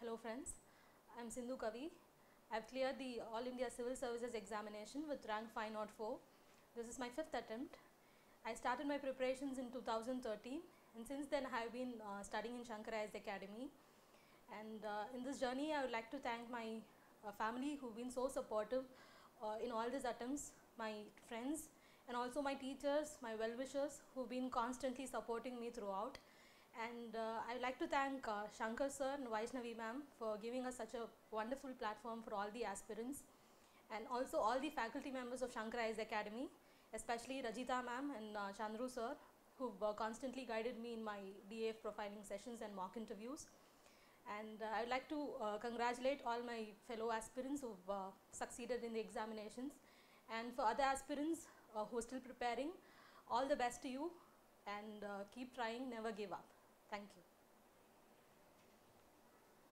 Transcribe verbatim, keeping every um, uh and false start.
Hello friends, I am Sindhukavi. I have cleared the All India Civil Services examination with rank five oh four. This is my fifth attempt. I started my preparations in two thousand thirteen and since then I have been uh, studying in Shankar I A S Academy. And uh, in this journey I would like to thank my uh, family who have been so supportive uh, in all these attempts, my friends and also my teachers, my well-wishers who have been constantly supporting me throughout. And uh, I would like to thank uh, Shankar sir and Vaishnavi ma'am for giving us such a wonderful platform for all the aspirants, and also all the faculty members of Shankar I A S Academy, especially Rajita ma'am and uh, Chandru sir, who have uh, constantly guided me in my D A F profiling sessions and mock interviews. And uh, I would like to uh, congratulate all my fellow aspirants who have uh, succeeded in the examinations, and for other aspirants uh, who are still preparing, all the best to you, and uh, keep trying, never give up. Thank you.